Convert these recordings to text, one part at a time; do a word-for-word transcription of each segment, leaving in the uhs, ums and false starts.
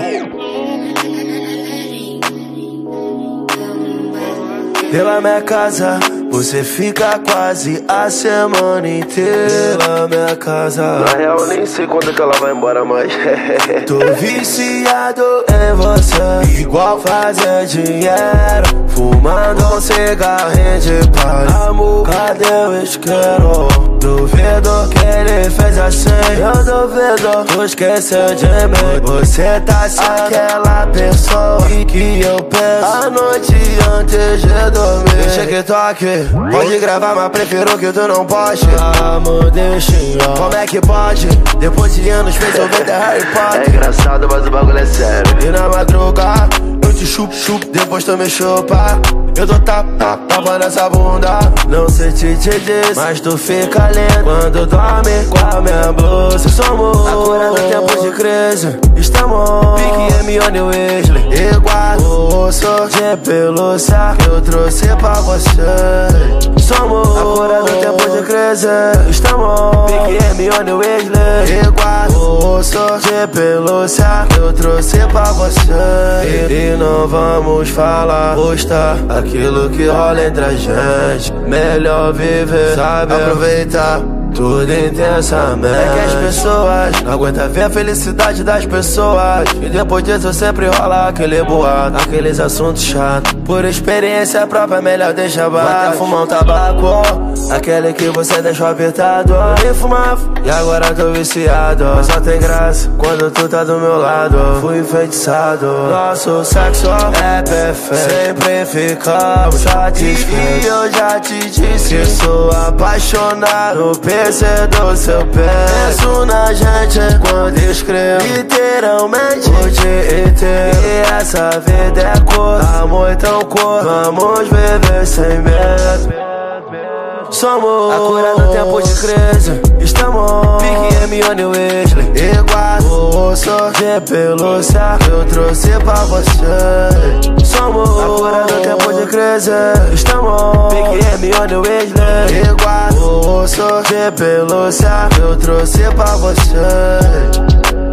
Pela minha casa, você fica quase a semana inteira. Pela minha casa, na real eu nem sei quando é que ela vai embora mais. tô viciado em você, igual fazer dinheiro fumando um cigarrinho de palha. Amor, cadê o isqueiro? Duvido que ele fez assim. Eu duvido, tu esqueceu de mim. Você tá sem aquela pessoa que eu penso a noite antes de dormir. Deixa que toque, pode gravar, mas prefiro que tu não poste. Amor, deixa eu. Como é que pode? Depois de anos fez eu ver The Harry Potter. É engraçado, mas o bagulho é sério. E na madruga eu te chupo, chupo, depois tu me chupa. Eu dou tapa, tapa nessa bunda. Não sei te te diz, mas tu fica lindo quando dorme com a minha blusa. Somos a cura do tempo de crise. Estamos Pique, Hermione e Weasley. Igual o osso de pelúcia que eu trouxe pra você. Somos a cura do tempo de crise. Estamos Pique, Hermione e Weasley. Igual o osso de pelúcia que eu trouxe pra você. E, e não vamos falar, postar aquilo que rola entre a gente. Melhor viver, sabe, aproveitar tudo intensamente. É que as pessoas não aguentam ver a felicidade das pessoas. E depois disso sempre rola aquele boato, aqueles assuntos chatos. Por experiência própria, melhor deixar baixo. Vou até fumar um tabaco, aquele que você deixou apertado. E fumava, e agora tô viciado. Mas só tem graça quando tu tá do meu lado. Fui enfeitiçado, nosso sexo é perfeito. Sempre ficamos satisfeitos. E eu já te disse que sou apaixonado pelo do seu pé. Penso na gente quando escrevo, literalmente o dia inteiro. E essa vida é cor, amor então cor. Vamos viver sem medo. Somos a cura do tempo de crise. Estamos Pique, Hermione e Weasley. Igual o osso de pelúcia que eu trouxe pra você. Somos a cura do tempo de crise. Estamos Pique, Hermione e Weasley. Igual o osso de pelúcia que eu trouxe pra você.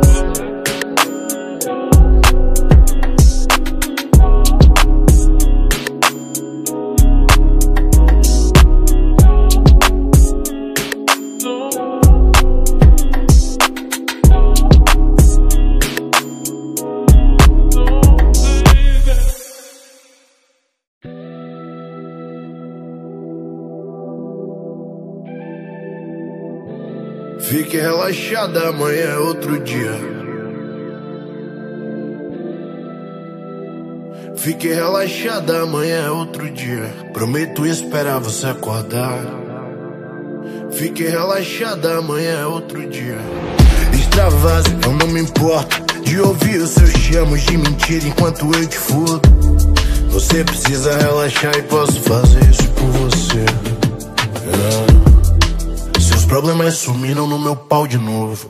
Fique relaxada, amanhã é outro dia. Fique relaxada, amanhã é outro dia. Prometo esperar você acordar. Fique relaxada, amanhã é outro dia. Extravase, eu não me importo de ouvir os seus chamos de mentira enquanto eu te fudo. Você precisa relaxar e posso fazer isso por você. Yeah. Seus problemas sumiram no meu pau de novo.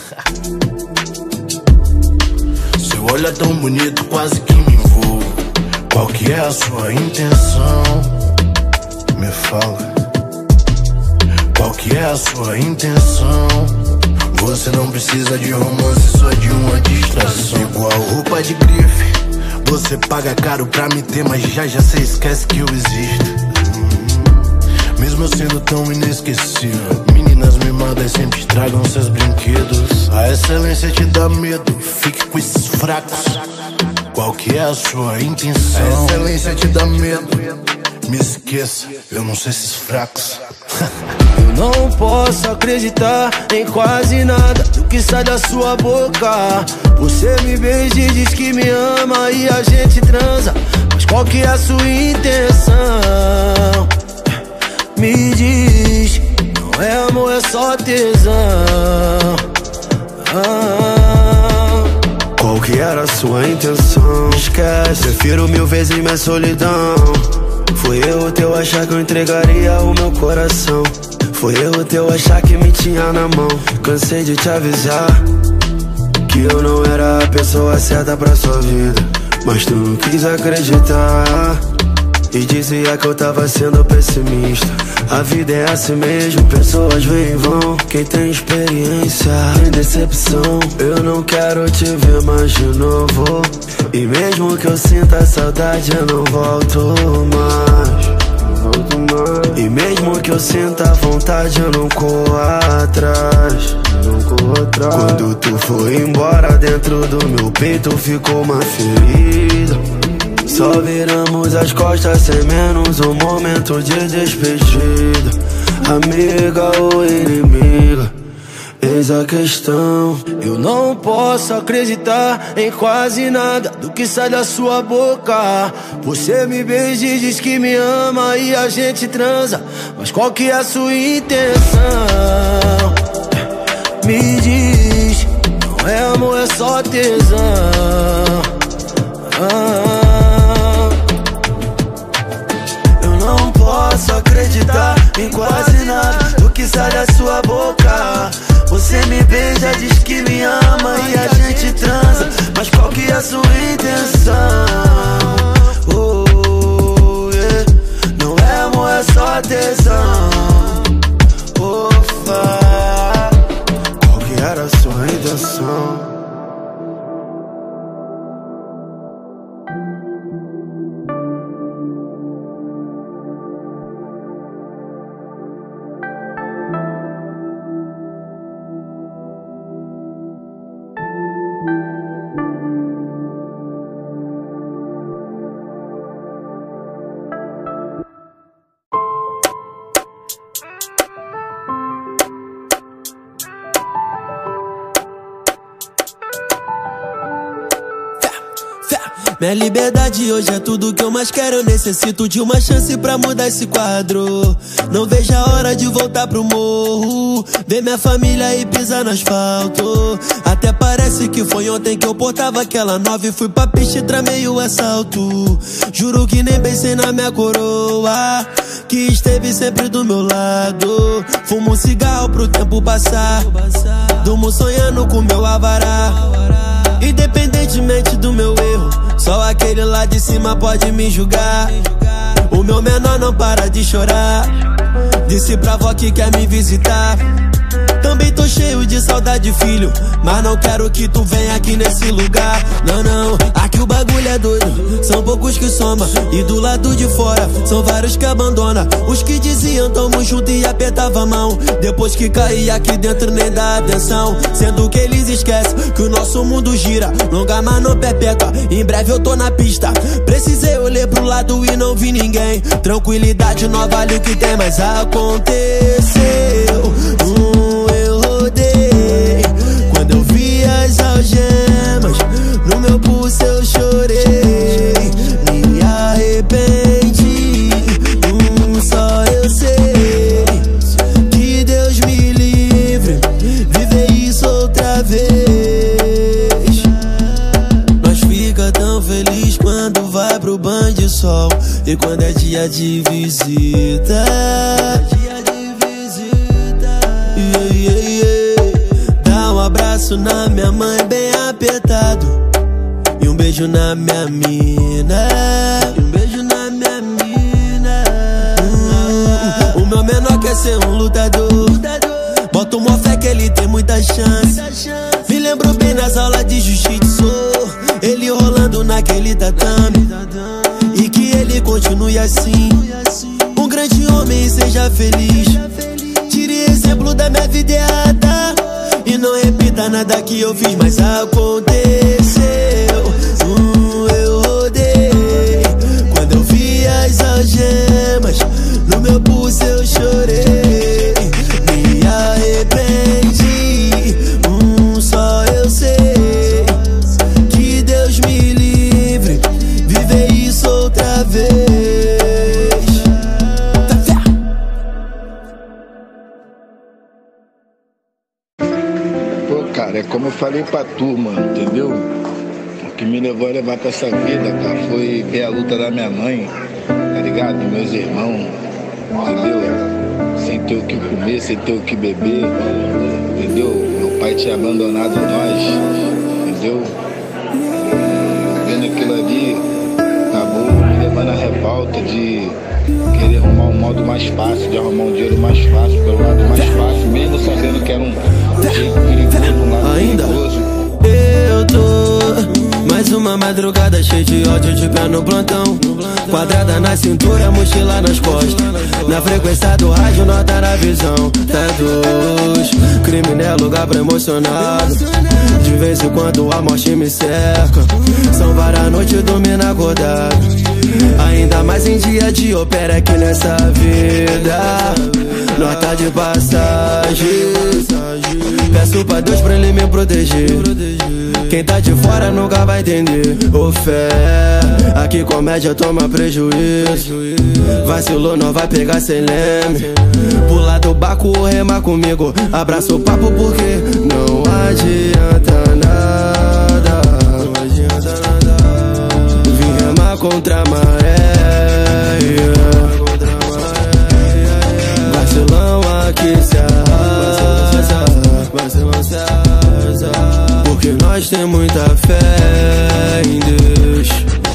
Seu olho é tão bonito, quase que me envolvo. Qual que é a sua intenção? Me fala. Qual que é a sua intenção? Você não precisa de romance, só de uma distração. Igual roupa de grife, você paga caro pra me ter, mas já já cê esquece que eu existo. Mesmo eu sendo tão inesquecível, meninas mimadas sempre estragam seus brinquedos. A excelência te dá medo, fique com esses fracos. Qual que é a sua intenção? A excelência te dá medo, me esqueça, eu não sei esses fracos. Eu não posso acreditar em quase nada do que sai da sua boca. Você me beija e diz que me ama e a gente transa, mas qual que é a sua intenção? Me diz, não é amor, é só tesão. ah, Qual que era a sua intenção? Esquece, prefiro mil vezes minha solidão. Foi eu teu achar que eu entregaria o meu coração. Foi eu teu achar que me tinha na mão. Cansei de te avisar que eu não era a pessoa certa pra sua vida, mas tu não quis acreditar. e dizia que eu tava sendo pessimista. A vida é assim mesmo, pessoas vêm e vão. Quem tem experiência tem decepção. Eu não quero te ver mais de novo, e mesmo que eu sinta saudade eu não volto mais. E mesmo que eu sinta vontade eu não corro atrás. Quando tu foi embora, dentro do meu peito ficou uma ferida. Só viramos as costas sem menos um momento de despedida. Amiga ou inimiga, eis a questão. Eu não posso acreditar em quase nada do que sai da sua boca. Você me beija e diz que me ama e a gente transa, mas qual que é a sua intenção? Me diz, não é amor, é só tesão. ah, Eu não posso acreditar em quase nada do que sai da sua boca. Você me beija, diz que me ama e a gente transa, mas qual que é a sua intenção? Oh, yeah. Não é amor, é só tesão. Ofa, qual que era a sua intenção? Minha liberdade hoje é tudo que eu mais quero. Eu necessito de uma chance pra mudar esse quadro. Não vejo a hora de voltar pro morro, ver minha família e pisar no asfalto. Até parece que foi ontem que eu portava aquela nove e fui pra pista e tramei o assalto. Juro que nem pensei na minha coroa, que esteve sempre do meu lado. Fumo um cigarro pro tempo passar, durmo sonhando com meu avará. Independentemente do meu erro, só aquele lá de cima pode me julgar. O meu menor não para de chorar, disse pra avó que quer me visitar. Também tô cheio de saudade, filho, mas não quero que tu venha aqui nesse lugar. Não, não, aqui o bagulho é doido. São poucos que soma e do lado de fora são vários que abandona. Os que diziam tamo junto e apertava a mão, depois que caía aqui dentro nem dá atenção. Sendo que eles esquecem que o nosso mundo gira, longa mas não perpétua. Em breve eu tô na pista, precisei olhar pro lado e não vi ninguém. Tranquilidade não vale o que tem, mas aconteceu. Hum, Quando eu vi as algemas no meu pulso eu chorei, me arrependi. Hum, só eu sei que Deus me livre viver isso outra vez. Nós fica tão feliz quando vai pro banho de sol e quando é dia de visita. Um abraço na minha mãe bem apertado e um beijo na minha mina. E um beijo na minha mina. Hum, o meu menor quer ser um lutador, bota uma fé que ele tem muita chance. Me lembro bem nas aulas de jiu-jitsu, ele rolando naquele tatame, e que ele continue assim, um grande homem e seja feliz. Tire exemplo da minha vida errada e não repita nada que eu fiz, mas aconteceu. Hum, eu rodei quando eu vi as algemas no meu pulso eu chorei, me arrependi. Hum, só eu sei que Deus me livre viver isso outra vez. Cara, é como eu falei pra tu, mano, entendeu? O que me levou a levar pra essa vida, cara, foi ver a luta da minha mãe, tá ligado? Meus irmãos, entendeu? Sem ter o que comer, sem ter o que beber, entendeu? Meu pai tinha abandonado nós, entendeu? Vendo aquilo ali, acabou me levando a revolta. falta de querer arrumar um modo mais fácil, de arrumar um dinheiro mais fácil, pelo lado mais fácil, mesmo sabendo que era um jeito perigoso, um lado ainda perigoso. Eu tô mais uma madrugada cheia de ódio, de pé no plantão. Quadrada na cintura, mochila nas costas. Na frequência do rádio, nota na visão. Tá dois, crime não é lugar pra emocionado. De vez em quando a morte me cerca. São várias noites dormindo acordado. Ainda mais em dia de opera aqui nessa vida. Nota de passagem. Peço pra Deus pra ele me proteger. Quem tá de fora nunca vai entender. Ô fé, aqui comédia toma prejuízo. Vacilou, não vai pegar sem leme. Pula do barco ou rema comigo. Abraça o papo porque não adianta nada. Não adianta nada. Vim remar contra a maré, yeah. Vacilão aqui se arrasa. Vacilão se arrasa. Porque nós tem muita fé em Deus.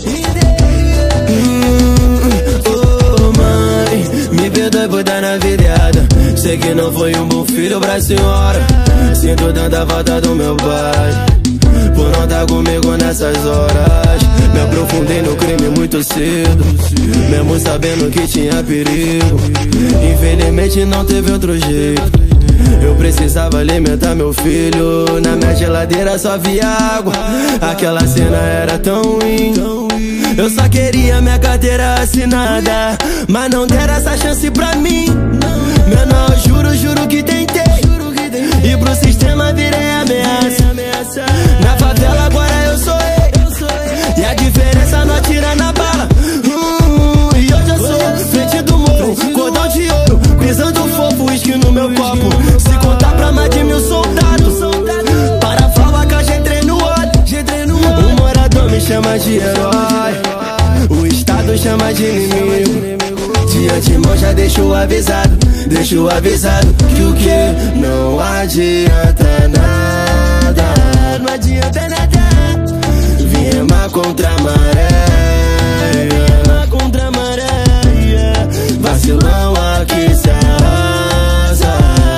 hum, Oh mãe, me perdoe por dar na vida errada. Sei que não foi um bom filho pra senhora. Sinto tanta falta do meu pai por não estar comigo nessas horas. Me aprofundei no crime muito cedo, mesmo sabendo que tinha perigo. Infelizmente não teve outro jeito. Eu precisava alimentar meu filho. Na minha geladeira só via água. Aquela cena era tão ruim. Eu só queria minha carteira assinada, mas não deram essa chance pra mim. Menor, juro, juro que tentei. E pro sistema virei ameaça. Na favela agora eu sou eu. E a diferença não atira na bala. hum, E hoje eu sou frente do morro, cordão de ouro, pisando fofo, uísque no meu copo. Se contar pra mais de mil soldados, para a faca já entrei no olho. O morador me chama de herói, o estado chama de inimigo. De antemão já deixo avisado, deixo avisado que o que não adianta nada. Não adianta nada. Vim remar contra a maré, remar contra a maré. Vacilão aqui se arrasa.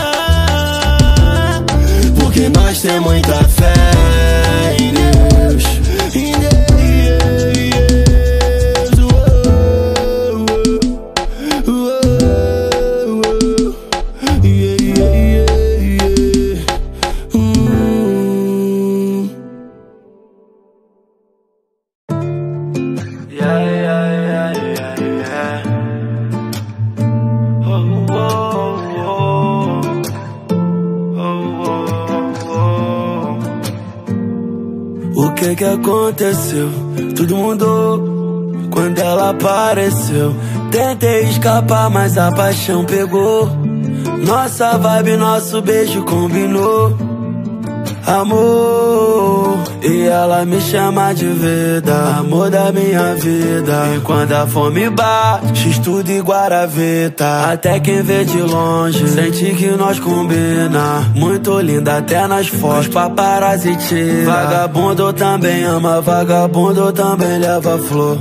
Porque nós temos muita fé em Deus. Em Deus. O que que aconteceu? Tudo mudou quando ela apareceu. Tentei escapar, mas a paixão pegou. Nossa vibe, nosso beijo combinou. Amor, e ela me chama de vida, amor da minha vida. E quando a fome bate, x-tudo e guaravita. Até quem vê de longe sente que nós combina. Muito linda até nas fotos, paparazzi tira. Vagabundo também ama, vagabundo também leva flor.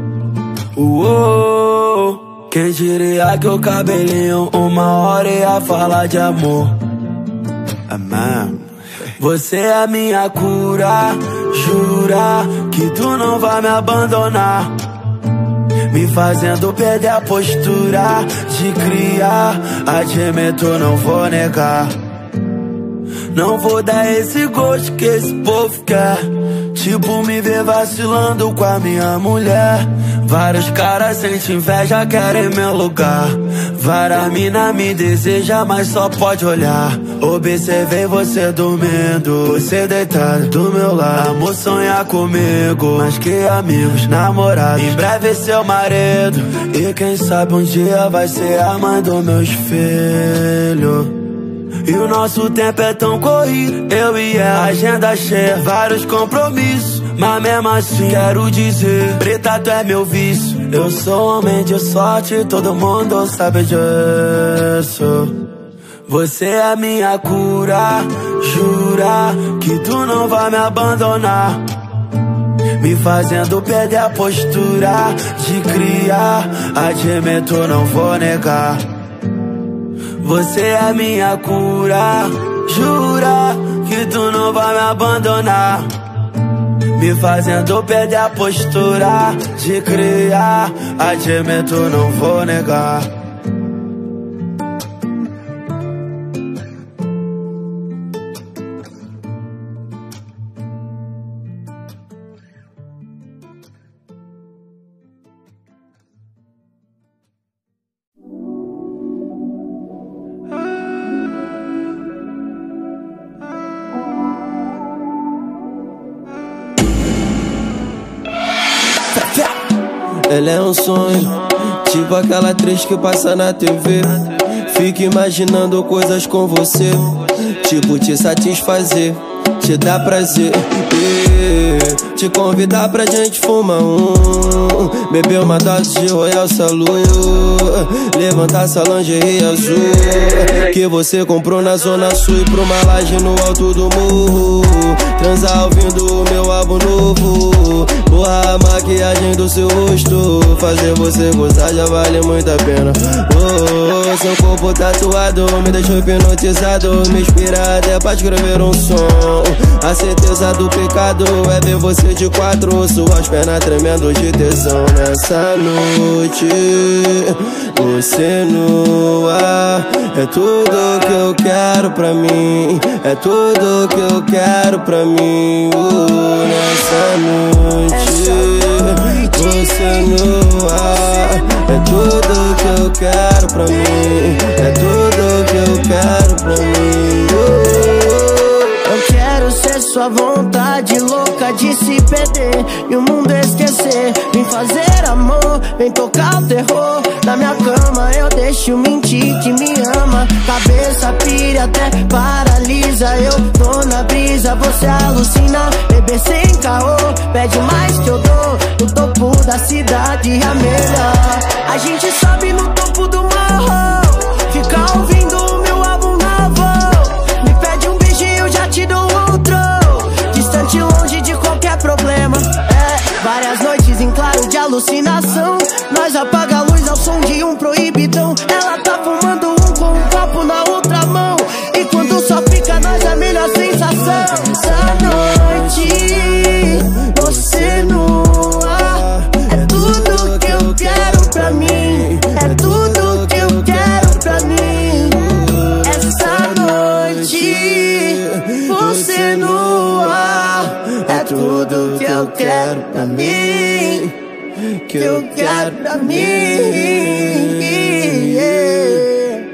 Uou, quem diria que o cabelinho uma hora ia falar de amor. Amém. Você é a minha cura, jura que tu não vai me abandonar, me fazendo perder a postura de criar. Admito, não vou negar. Não vou dar esse gosto que esse povo quer, tipo me ver vacilando com a minha mulher. Vários caras sentem inveja, querem meu lugar. Várias mina me deseja, mas só pode olhar. Observei você dormindo, você deitado do meu lado. Amor, sonhar comigo, mais que amigos, namorado. Em breve seu marido, e quem sabe um dia vai ser a mãe dos meus filhos. E o nosso tempo é tão corrido, eu e ela, agenda cheia, vários compromissos. Mas mesmo assim quero dizer, preta, tu é meu vício. Eu sou homem de sorte, todo mundo sabe disso. Você é minha cura, jura que tu não vai me abandonar, me fazendo perder a postura de criar. Admito, não vou negar, você é minha cura. Jura que tu não vai me abandonar, me fazendo perder a postura de criar. Admito, não vou negar. Ela é um sonho, tipo aquela atriz que passa na T V. Fico imaginando coisas com você, tipo te satisfazer, te dar prazer, e te convidar pra gente fumar um, beber uma dose de Royal Salud, levantar essa lingerie azul que você comprou na Zona Sul e pra uma laje no alto do morro, transar ouvindo o meu álbum novo, borrar a maquiagem do seu rosto, fazer você gozar já vale muito a pena. Oh, seu corpo tatuado me deixou hipnotizado, me inspira até pra escrever um som. A certeza do pecado é ver você de quatro, suas pernas tremendo de tesão. Nessa noite, você nua, é tudo que eu quero pra mim, é tudo que eu quero pra mim. uh, Nessa noite, você nua, é tudo que eu quero pra mim, é tudo que eu quero pra mim. uh. Eu quero ser sua vontade louca de se perder e o mundo esquecer. Vem fazer amor, vem tocar o terror. Na minha cama eu deixo mentir que me ama. Cabeça pira até paralisa. Eu tô na brisa, você alucina. Beber sem caô, pede mais que eu dou. No topo da cidade a melhor. A gente sobe no topo do morro, fica ouvindo o meu álbum novo. Me pede um beijinho, já te dou outro. Distante, longe de qualquer problema. É, várias noites em claro de alucinação. Nós apaga a luz ao som de um proibidão. Ela tá fumando um com um copo na outra mão. E quando só fica nós a melhor sensação. Essa noite, você nua, é tudo que eu quero pra mim, é tudo que eu quero pra mim. Essa noite, você nua, é tudo que eu quero pra mim, que eu quero pra mim. Yeah.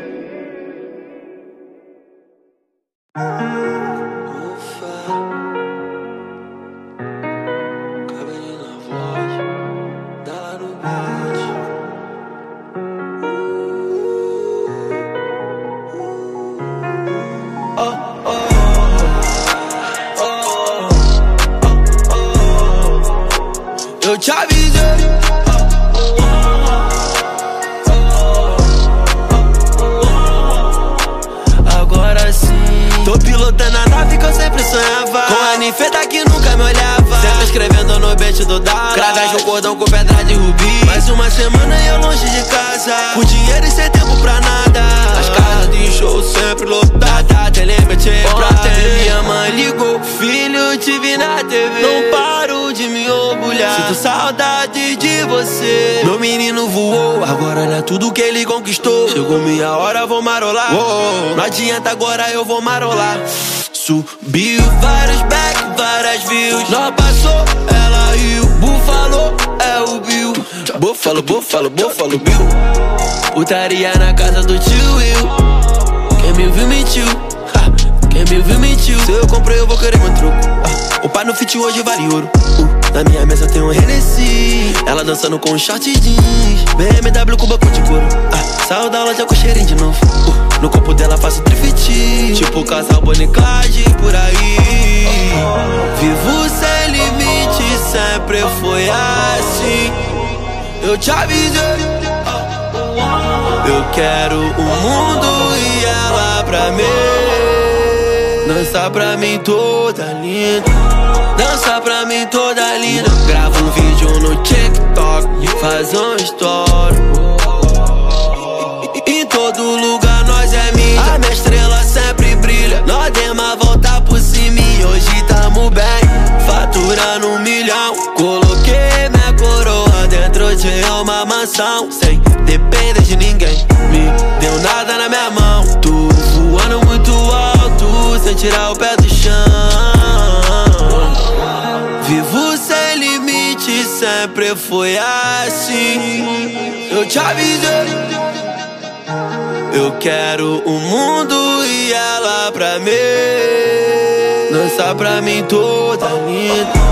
Eu te avisei, agora sim tô pilotando a nave que eu sempre sonhava, com a ninfeta que nunca me olhava, sempre escrevendo no beat do Dallas, cravagem, um cordão com pedra de rubi. Mais uma semana e eu longe de casa, com dinheiro e sem tempo pra nada. As casas de show sempre lotadas, telemete pra minha mãe ligou, filho, te vi na T V, não paro de me orgulhar, sinto saudade de você. Meu menino voou, agora olha tudo que ele conquistou. Chegou minha hora, vou marolar. Uou, não adianta, agora eu vou marolar. Subiu vários back, várias views. Nós passou, ela riu. Búfalo é o Bill. Búfalo, búfalo, búfalo, Bill. Putaria na casa do tio Will. Quem me viu mentiu, ha. Quem me viu mentiu. Se eu comprei eu vou querer meu troco, ah. O pai no fit hoje vale ouro. uh. Na minha mesa tem um Hennessy, ela dançando com um short jeans. B M W com banco de couro, ah. Saiu da loja com cheirinho de novo. uh. No corpo dela faço trifiti, tipo casal Bonnie e Clyde por aí. Vivo sem limite, sempre foi assim. Eu te avisei, eu quero o mundo e ela pra mim. Dança pra mim toda linda, dança pra mim toda linda. história. Em todo lugar nós é mídia, a minha estrela sempre brilha. Nós demos a volta por cima e hoje tamo bem, faturando um milhão. Coloquei minha coroa dentro de uma mansão, sem depender de ninguém, me deu nada na minha mão. Tô voando muito alto, sem tirar o pé do chão. Vivo sem limite, sempre foi assim. Eu te avisei, eu quero o mundo e ela pra mim. Dança pra mim toda linda.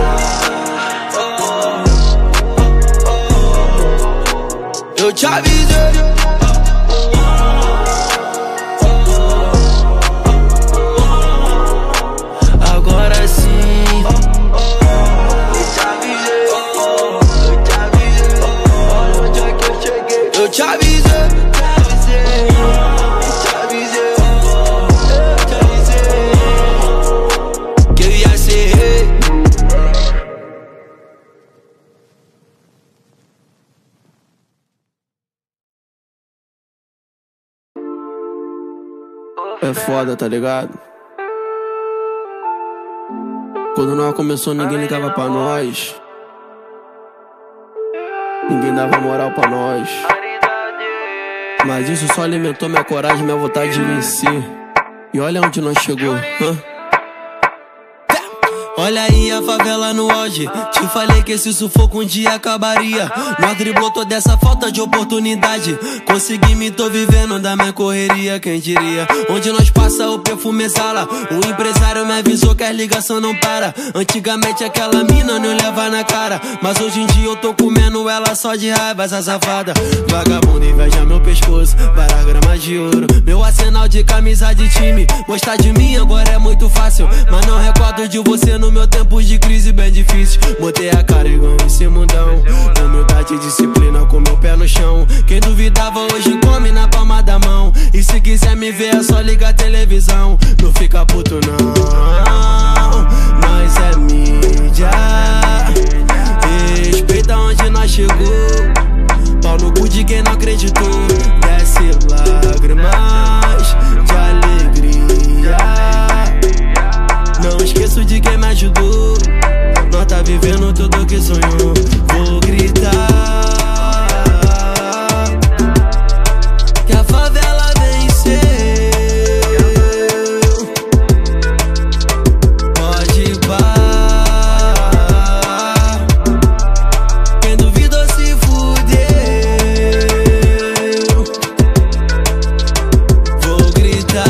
Eu te avisei, agora sim. Eu te avisei, eu te avisei, olha onde é que eu cheguei. Eu te avisei, é foda, tá ligado? Quando nós começou, ninguém ligava pra nós. Ninguém dava moral pra nós. Mas isso só alimentou minha coragem, minha vontade de vencer. E olha onde nós chegou, hã? Olha aí a favela no auge. Te falei que esse sufoco um dia acabaria. Nós driblou toda essa falta de oportunidade. Consegui, me tô vivendo da minha correria, quem diria? Onde nós passa o perfume exala. O empresário me avisou que a ligação não para. Antigamente aquela mina não leva na cara, mas hoje em dia eu tô comendo ela só de raiva, essa safada. Vagabundo inveja meu pescoço, várias gramas de ouro. Meu arsenal de camisa de time. Gostar de mim agora é muito fácil, mas não recordo de você no meu tempo de crise bem difícil. Botei a cara igual esse mundão. Humildade e disciplina com meu pé no chão. Quem duvidava hoje come na palma da mão. E se quiser me ver é só ligar a televisão. Não fica puto não, nós é mídia. Respeita onde nós chegou. Pau no cu de quem não acreditou. Desce lágrimas de alegria. Não esqueço de quem me ajudou. Nós tá vivendo tudo que sonhou. Vou gritar que a favela venceu. Pode ir pá. Quem duvidou se fudeu. Vou gritar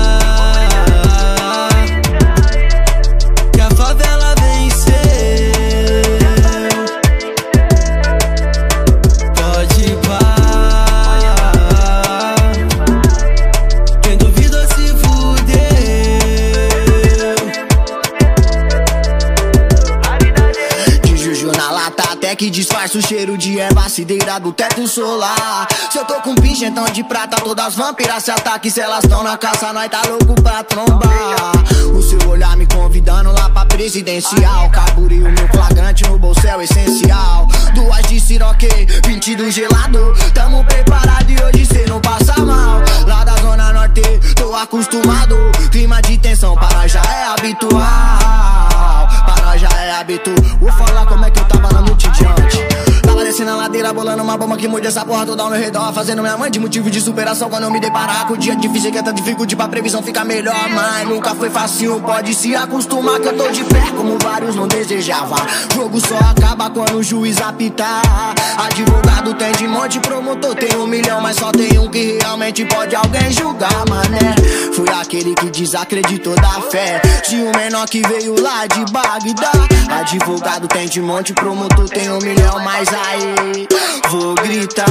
que disfarça o cheiro de erva cideira do teto solar. Se eu tô com pingentão de prata, todas vampiras se ataquem. Se elas tão na caça, nós tá louco pra trombar. O seu olhar me convidando lá pra presidencial. Carburei o meu flagrante no bolso é o essencial. Duas de siroque, vinte do gelado. Tamo preparado e hoje cê não passa mal. Lá da zona norte, tô acostumado. Clima de tensão, para nós já é habitual. Para nós já é habitual. Vou falar como é que eu tava na noite de ontem. Tava descendo a ladeira, bolando uma bomba que mude essa porra toda ao meu redor. Fazendo minha mãe de motivo de superação quando eu me deparar com o dia difícil que é tanta dificuldade pra previsão ficar melhor. Mas nunca foi fácil, pode se acostumar que eu tô de pé como vários não desejavam. Jogo só acaba quando o juiz apitar. Advogado tem de monte, promotor tem um milhão, mas só tem um que realmente pode alguém julgar, mané. Fui aquele que desacreditou da fé de um menor que veio lá de Bagdá. Advogado tem de monte, promotor tem um milhão, mas aí vou gritar.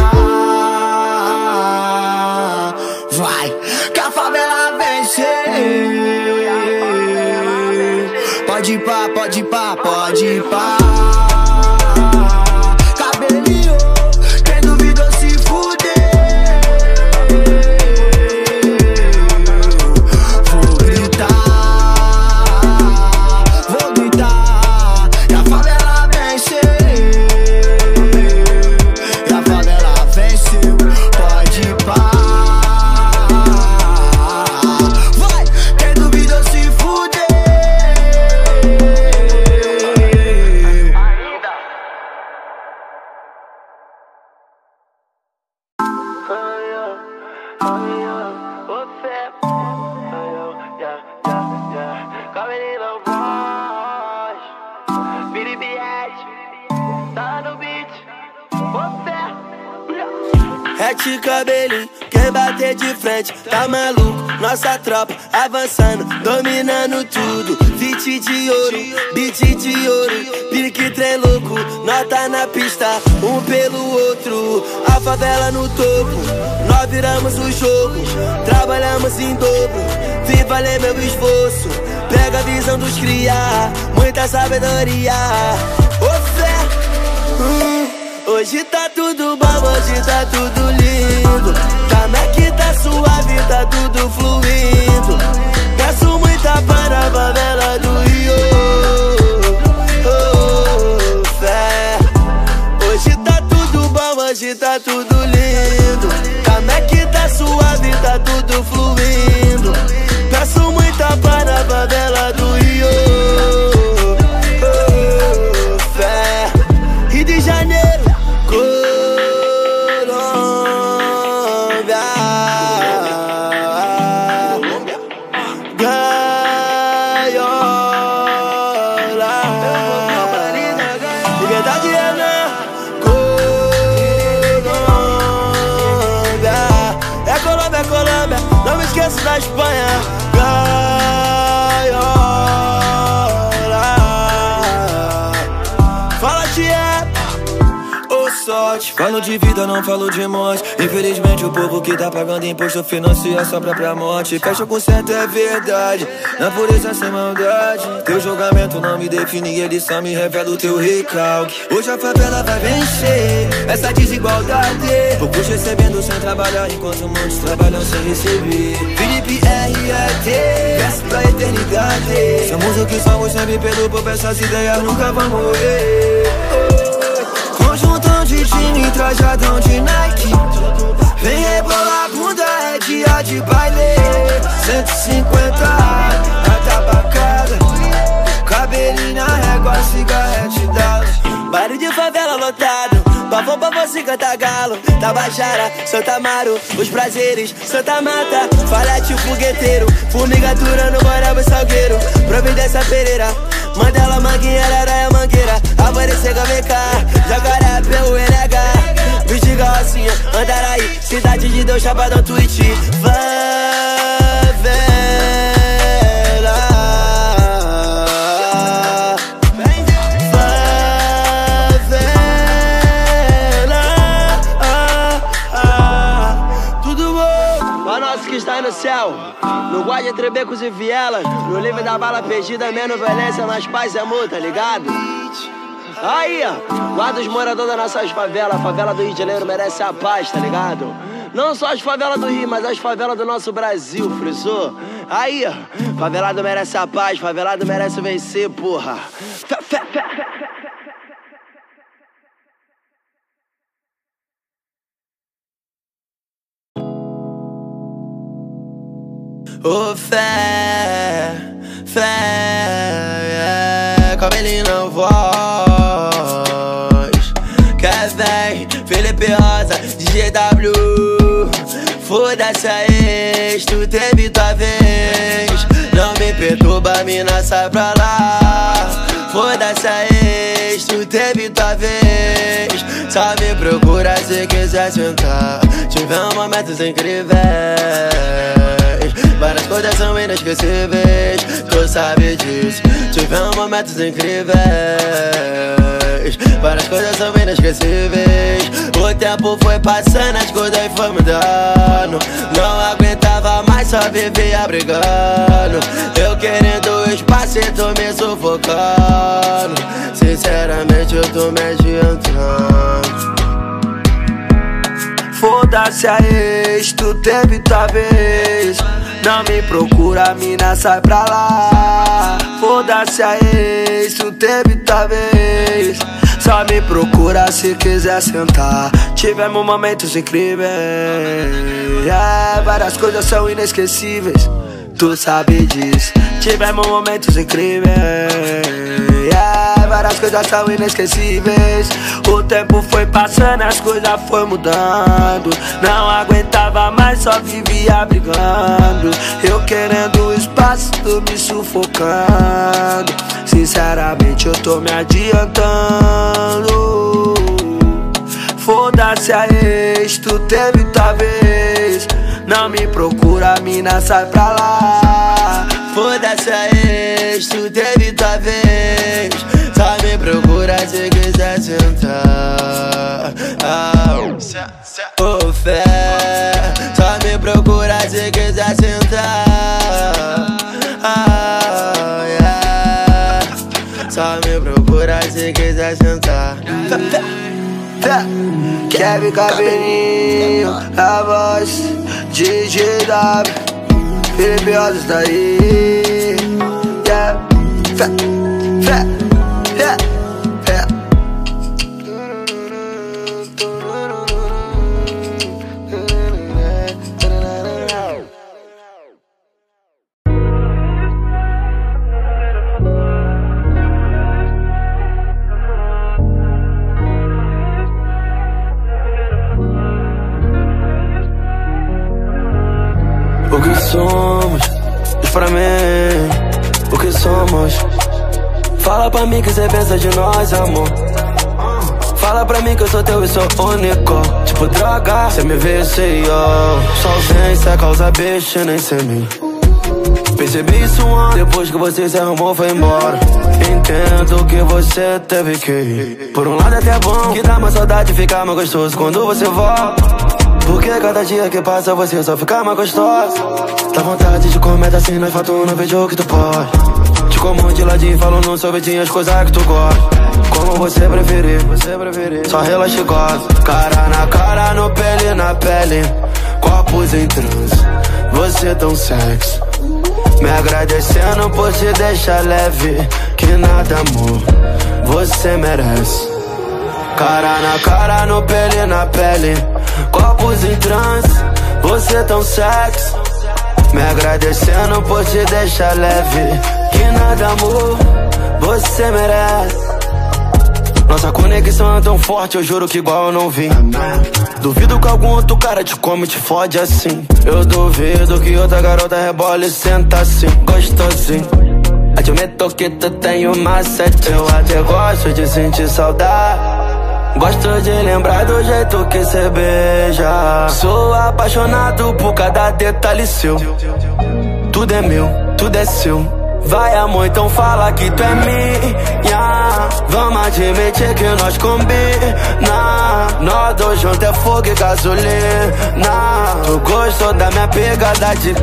Vai, que a favela venceu. Pode ir pá, pode ir pá, pode ir pá. Cabelinho, quem duvidou se fudeu. Vou gritar, vou gritar. E a favela venceu. E Rete cabelinho, quem bater de frente tá maluco. Nossa tropa avançando, dominando tudo. Beat de ouro, beat de ouro, pique trem louco. Nota na pista, um pelo outro. A favela no topo, nós viramos o jogo. Trabalhamos em dobro, vi valer meu esforço. Pega a visão dos cria, muita sabedoria. Ô fé, hum, hoje tá tudo bom, hoje tá tudo lindo. Como é que tá suave, tá tudo fluindo. Peço muita para a favela do Rio. Oh, fé. Hoje tá tudo bom, hoje tá tudo lindo. Como é que tá suave, tá tudo fluindo. Peço muita para a favela do Rio. Oh, fé. Rio de Janeiro, da Espanha, gaiola. Fala, tia, ô sorte. Falo de vida, não falo de morte. Infelizmente o povo que tá pagando imposto financia sua própria morte. Fecha com certo, é verdade, na pureza sem maldade. Teu julgamento não me define, ele só me revela o teu recalque. Hoje a favela vai vencer essa desigualdade. Poucos recebendo sem trabalhar, enquanto muitos trabalham sem receber. Felipe R E T, verso pra eternidade. Somos o que somos, sempre pelo povo, essas ideias nunca vão morrer. Conjuntão de time, trajadão de Nike. Vem rebolar a bunda, é dia de baile. Cento e cinquenta na tabacada, cabelinho na régua, cigarrete dado. Baile de favela lotado, pavão pra você cantar galo. Tabajara, Santa Amaro, os prazeres, Santa Mata. Falete o fogueteiro, formigatura no Morava Salgueiro. Providência Pereira, Mandela, Manguinha, Araia, Mangueira. Aparecega, vem cá, Jacaré, P U N H. Vistiga, Rocinha, Andaraí, Cidade de Deus, Chapadão, Twitch. Que está no céu, no guarda entre becos e vielas, no livre da bala perdida, menos violência, mais paz e amor, tá ligado? Aí, ó, guarda os moradores das nossas favelas. A favela do Rio de Janeiro merece a paz, tá ligado? Não só as favelas do Rio, mas as favelas do nosso Brasil, frisou? Aí, ó, favelado merece a paz, favelado merece vencer, porra. Fé, fé, fé. Ô oh, fé, fé, yeah. Cabelinho na voz. Quer vem, Felipe Rosa, D J W. Foda-se a ex, tu teve tua vez. Não me perturba, mina, sai pra lá. Foda-se a ex, tu teve tua vez. Só me procura se quiser sentar. Tivemos momentos incríveis. Várias coisas são inesquecíveis, tu sabe disso. Tivemos momentos incríveis. Várias coisas são inesquecíveis. O tempo foi passando, as coisas foi mudando. Não aguentava mais, só vivia brigando. Eu querendo espaço e tô me sufocando. Sinceramente eu tô me adiantando. Foda-se a ex, tu teve tua vez. Não me procura, mina, sai pra lá. Foda-se a ex, tu teve tua vez. Só me procura se quiser sentar. Tivemos momentos incríveis, yeah, várias coisas são inesquecíveis. tu sabe disso. Tivemos momentos incríveis, yeah, várias coisas são inesquecíveis. O tempo foi passando, as coisas foi mudando. Não aguentava mais, só vivia brigando. Eu querendo espaço, tu me sufocando. Sinceramente eu tô me adiantando. Foda-se a ex, tu teve tua vez. Não me procura, mina, sai pra lá. Foda-se a ex, tu teve tua vez. Só me procura se quiser sentar. Ô oh, fé, só me procura se quiser sentar. Ah, yeah. Só me procura se quiser sentar. Kevin Cabelinho, a voz D J W, Felipe Olhos daí. Yeah, fé, fé, fé, fé. O que somos? Diz pra mim, o que somos? Fala pra mim que cê pensa de nós, amor. Fala pra mim que eu sou teu e sou único. Tipo droga, cê me vê, sei ó. Só ausência causa bicho, nem sei mim. Percebi isso ontem, depois que você se arrumou, foi embora. Entendo que você teve que ir. Por um lado é até bom, que dá uma saudade, fica mais gostoso quando você volta. Porque cada dia que passa você só fica mais gostosa. Dá vontade de comer assim, nós fotos no vídeo que tu pode. Te como de ladinho, falo no sorvetinho as coisas que tu gosta. Como você preferir, você preferir. Só relaxa e gosta. Cara na cara, no pele na pele. Corpos em transe, você tão sexy. Me agradecendo por te deixar leve. Que nada, amor, você merece. Cara na cara, no pele na pele. Corpos em transe, você tão sexy. Me agradecendo por te deixar leve. Que nada, amor, você merece. Nossa conexão é tão forte, eu juro que igual eu não vi. Duvido que algum outro cara te come e te fode assim. Eu duvido que outra garota rebola e senta assim, gostosinho. Admito que tu tem um macete. Eu até gosto de sentir saudade. Gosto de lembrar do jeito que cê beija. Sou apaixonado por cada detalhe seu. Tudo é meu, tudo é seu. Vai amor, então fala que tu é minha. Vamos admitir que nós combina. Nós dois juntos é fogo e gasolina. Tu gostou da minha pegada de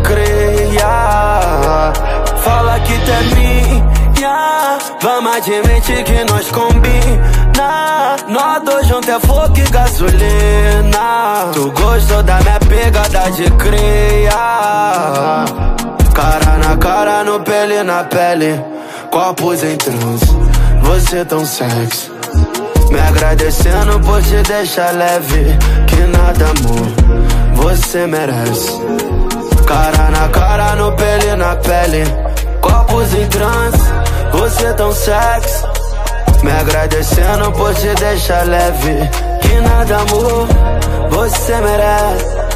cria. Fala que tu é minha. Vamos admitir que nós combina. Nós dois juntos é fogo e gasolina. Tu gostou da minha pegada de cria. Cara na cara, no pele na pele. Corpos em transe, você tão sexy. Me agradecendo por te deixar leve. Que nada, amor, você merece. Cara na cara, no pele na pele. Corpos em transe, você tão sexy. Me agradecendo por te deixar leve. Que nada, amor, você merece.